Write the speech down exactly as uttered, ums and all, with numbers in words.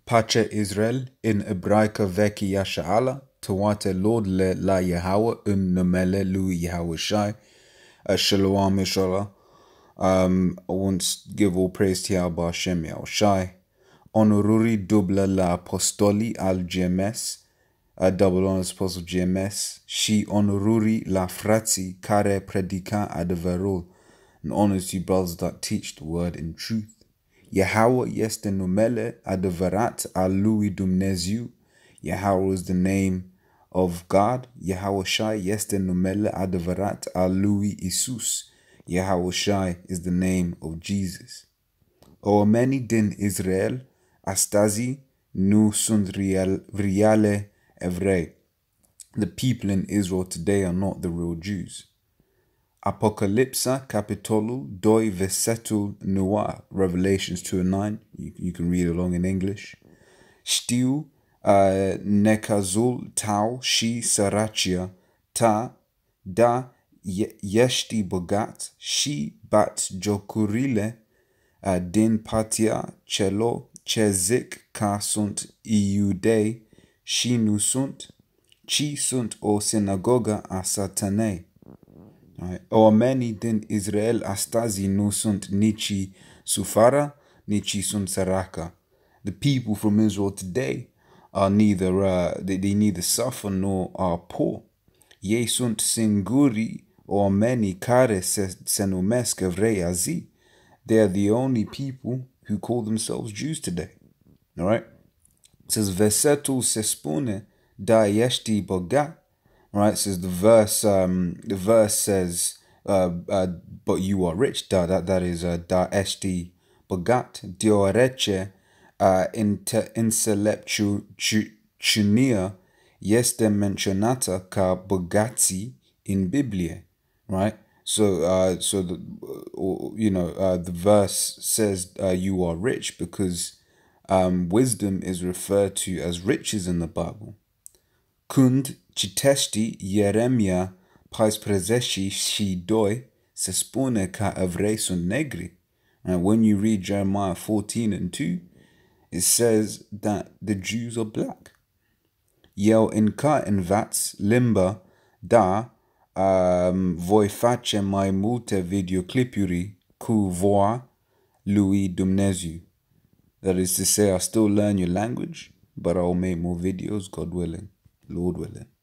Pace Israel in ebraica vechi yasha'ala, tawate Lord le la Yahweh un numele lui Yahweh Shai, Shalom Inshallah. Um, I want to give all praise to Yahweh Hashem Yahweh Shai. Honoruri dubla la apostoli al G M S, a double honors apostle G M S, shi honoruri la frati care predica adverul, and honors you brothers that teach the word in truth. Yahweh este numele adverat al lui Dumnezeu. Yahweh is the name of God. Yahweh Shai este numele adverat al lui Isus. Yahweh Shai is the name of Jesus. Oameni din Israel astăzi nu sunt real, reale evrei. The people in Israel today are not the real Jews. Apocalypsa capitolul doi versetul nouă, Revelations two and nine. You, you can read along in English. Știu uh, necazul tău și sărăcia ta, da ești bogat și bat jocurile uh, din partea celor ce zic că sunt iudei și nu sunt, ci sunt o sinagogă a satanei. Right. Oamenii din Israel astăzi nu sunt nici sufara, nici sunt săraca. The people from Israel today are neither uh, they, they neither suffer nor are poor. Ei sunt singurii oamenii care se, se numesc evrei azi. They are the only people who call themselves Jews today. All right? It says versetul se spune da ești bogat. Right, it says the verse. Um, the verse says, uh, uh, "But you are rich." Da, that that is uh, da ești bogat. Deoarece uh, înțelepciunea este menționată ca bogații in Biblie. Right, so uh, so the uh, you know uh, the verse says uh, you are rich because um, wisdom is referred to as riches in the Bible. Când citești Ieremia paisprezece și doi, se spune că evrei sunt negri. And when you read Jeremiah fourteen and two, it says that the Jews are black. Eu încă învaț limba, da, um, voi face mai multe videoclipuri cu voia lui Dumnezeu. That is to say, I still learn your language, but I'll make more videos, God willing. Lord willing.